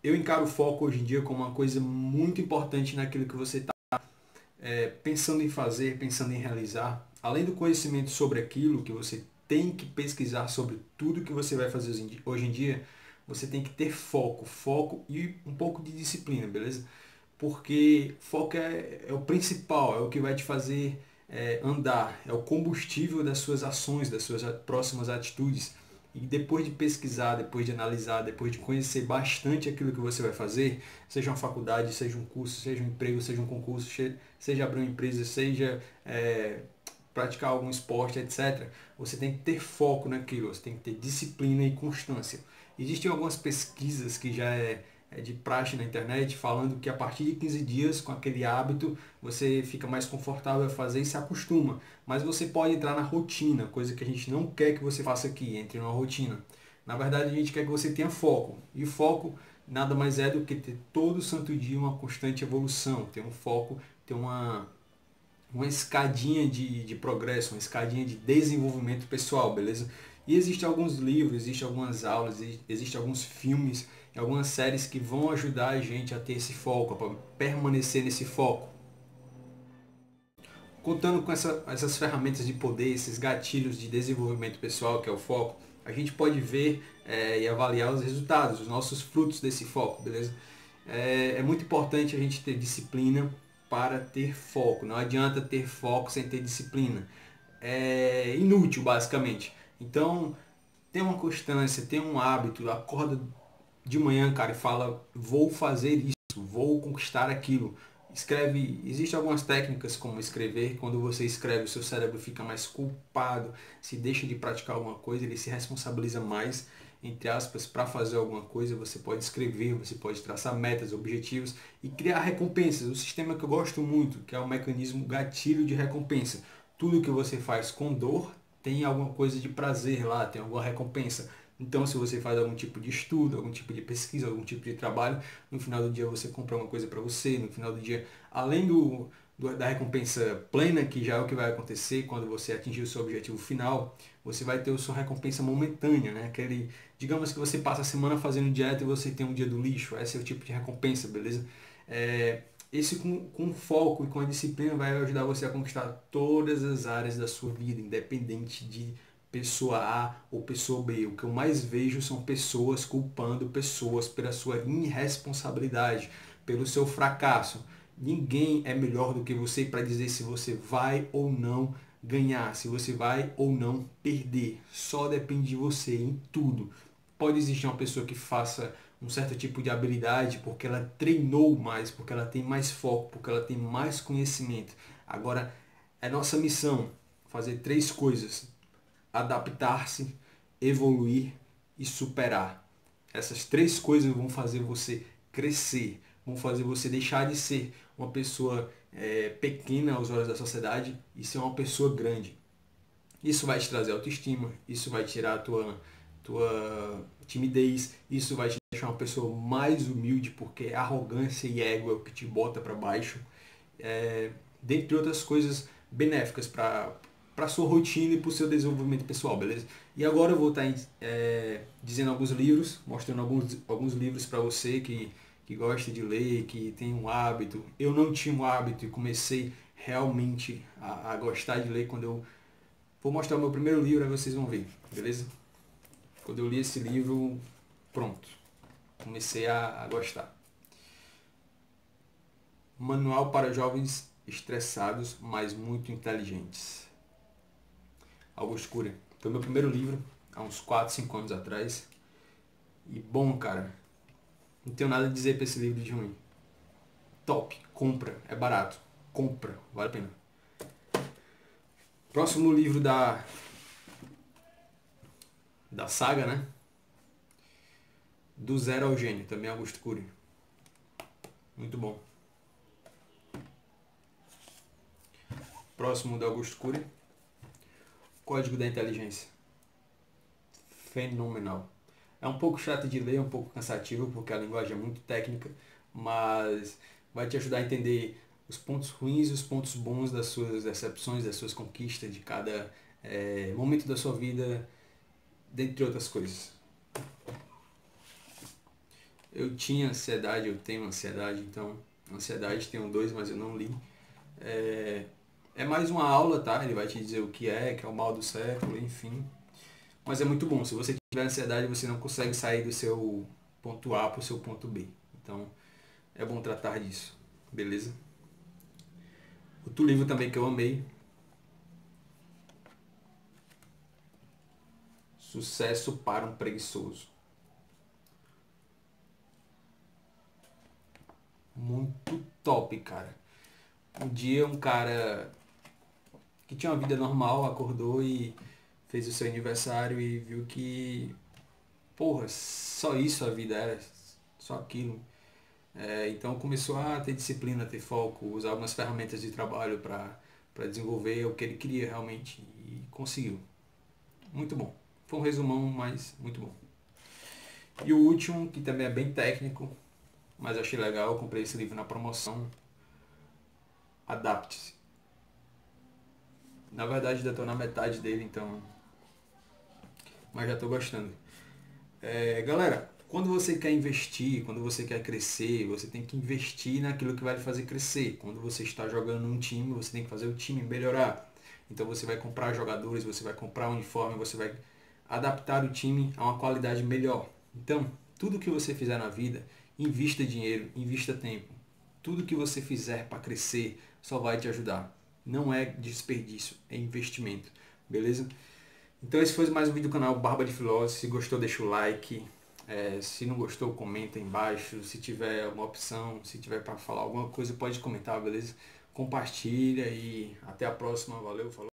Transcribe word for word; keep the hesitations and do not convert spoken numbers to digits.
eu encaro o foco hoje em dia como uma coisa muito importante naquilo que você está é, pensando em fazer, pensando em realizar. Além do conhecimento sobre aquilo que você tem que pesquisar sobre tudo que você vai fazer hoje em dia, você tem que ter foco, foco e um pouco de disciplina, beleza? Porque foco é, é o principal, é o que vai te fazer é, andar, é o combustível das suas ações, das suas próximas atitudes. E depois de pesquisar, depois de analisar, depois de conhecer bastante aquilo que você vai fazer, seja uma faculdade, seja um curso, seja um emprego, seja um concurso, seja abrir uma empresa, seja é, praticar algum esporte, etcétera, você tem que ter foco naquilo, você tem que ter disciplina e constância. Existem algumas pesquisas que já é é, de praxe na internet, falando que a partir de quinze dias, com aquele hábito, você fica mais confortável a fazer e se acostuma. Mas você pode entrar na rotina, coisa que a gente não quer que você faça aqui, entre numa rotina. Na verdade, a gente quer que você tenha foco. E foco nada mais é do que ter todo santo dia uma constante evolução, ter um foco, ter uma, uma escadinha de, de progresso, uma escadinha de desenvolvimento pessoal, beleza? E existem alguns livros, existem algumas aulas, existem alguns filmes, algumas séries que vão ajudar a gente a ter esse foco, para permanecer nesse foco. Contando com essa, essas ferramentas de poder, esses gatilhos de desenvolvimento pessoal, que é o foco, a gente pode ver é, e avaliar os resultados, os nossos frutos desse foco, beleza? É, é muito importante a gente ter disciplina para ter foco. Não adianta ter foco sem ter disciplina. É inútil, basicamente. Então, tem uma constância, tem um hábito, acorda de manhã, cara, e fala, vou fazer isso, vou conquistar aquilo. Escreve, existem algumas técnicas como escrever, quando você escreve o seu cérebro fica mais culpado, se deixa de praticar alguma coisa, ele se responsabiliza mais, entre aspas, para fazer alguma coisa. Você pode escrever, você pode traçar metas, objetivos e criar recompensas. O sistema que eu gosto muito, que é o mecanismo gatilho de recompensa. Tudo que você faz com dor tem alguma coisa de prazer lá, tem alguma recompensa. Então, se você faz algum tipo de estudo, algum tipo de pesquisa, algum tipo de trabalho, no final do dia você compra uma coisa para você, no final do dia, além do, do, da recompensa plena, que já é o que vai acontecer quando você atingir o seu objetivo final, você vai ter a sua recompensa momentânea, né? Aquele, digamos que você passa a semana fazendo dieta e você tem um dia do lixo, esse é o tipo de recompensa, beleza? É, esse com, com foco e com a disciplina vai ajudar você a conquistar todas as áreas da sua vida, independente de pessoa A ou pessoa B. O que eu mais vejo são pessoas culpando pessoas pela sua irresponsabilidade, pelo seu fracasso. Ninguém é melhor do que você para dizer se você vai ou não ganhar, se você vai ou não perder. Só depende de você em tudo. Pode existir uma pessoa que faça um certo tipo de habilidade porque ela treinou mais, porque ela tem mais foco, porque ela tem mais conhecimento. Agora, é nossa missão fazer três coisas: adaptar-se, evoluir e superar. Essas três coisas vão fazer você crescer, vão fazer você deixar de ser uma pessoa é, pequena aos olhos da sociedade e ser uma pessoa grande. Isso vai te trazer autoestima, isso vai tirar a tua, tua timidez, isso vai te deixar uma pessoa mais humilde, porque arrogância e ego é o que te bota para baixo. É, dentre outras coisas benéficas para para sua rotina e para o seu desenvolvimento pessoal, beleza? E agora eu vou estar é, dizendo alguns livros, mostrando alguns, alguns livros para você que, que gosta de ler, que tem um hábito. Eu não tinha um hábito e comecei realmente a, a gostar de ler quando eu vou mostrar o meu primeiro livro, aí vocês vão ver, beleza? Quando eu li esse livro, pronto, comecei a, a gostar. Manual para jovens estressados, mas muito inteligentes. Augusto Cury. Foi meu primeiro livro, há uns quatro, cinco anos atrás. E bom, cara, não tenho nada a dizer para esse livro de ruim. Top, compra, é barato. Compra, vale a pena. Próximo livro da da saga, né? Do Zero ao Gênio, também Augusto Cury. Muito bom. Próximo da Augusto Cury. Código da Inteligência. Fenomenal. É um pouco chato de ler, um pouco cansativo, porque a linguagem é muito técnica, mas vai te ajudar a entender os pontos ruins e os pontos bons das suas decepções, das suas conquistas, de cada é, momento da sua vida, dentre outras coisas. Eu tinha ansiedade, eu tenho ansiedade, então, ansiedade tenho dois, mas eu não li. É, é mais uma aula, tá? Ele vai te dizer o que é, que é o mal do século, enfim. Mas é muito bom. Se você tiver ansiedade, você não consegue sair do seu ponto A para o seu ponto B. Então, é bom tratar disso. Beleza? Outro livro também que eu amei. Sucesso para um Preguiçoso. Muito top, cara. Um dia um cara que tinha uma vida normal acordou e fez o seu aniversário e viu que, porra, só isso a vida era, só aquilo. É, então começou a ter disciplina, ter foco, usar algumas ferramentas de trabalho para para desenvolver o que ele queria realmente e conseguiu. Muito bom. Foi um resumão, mas muito bom. E o último, que também é bem técnico, mas achei legal, eu comprei esse livro na promoção, Adapte-se. Na verdade ainda estou na metade dele, então, mas já estou gostando. É, galera, quando você quer investir, quando você quer crescer, você tem que investir naquilo que vai lhe fazer crescer. Quando você está jogando num time, você tem que fazer o time melhorar. Então você vai comprar jogadores, você vai comprar uniforme, você vai adaptar o time a uma qualidade melhor. Então, tudo que você fizer na vida, invista dinheiro, invista tempo. Tudo que você fizer para crescer só vai te ajudar. Não é desperdício, é investimento. Beleza? Então esse foi mais um vídeo do canal Barba de Filósofo. Se gostou, deixa o like. É, se não gostou, comenta aí embaixo. Se tiver alguma opção, se tiver para falar alguma coisa, pode comentar, beleza? Compartilha e até a próxima. Valeu, falou.